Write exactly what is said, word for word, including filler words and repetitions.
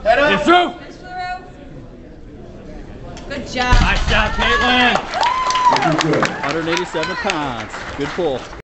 It's through. Good job. Nice job, Katlyn. one hundred eighty-seven pounds. Good pull.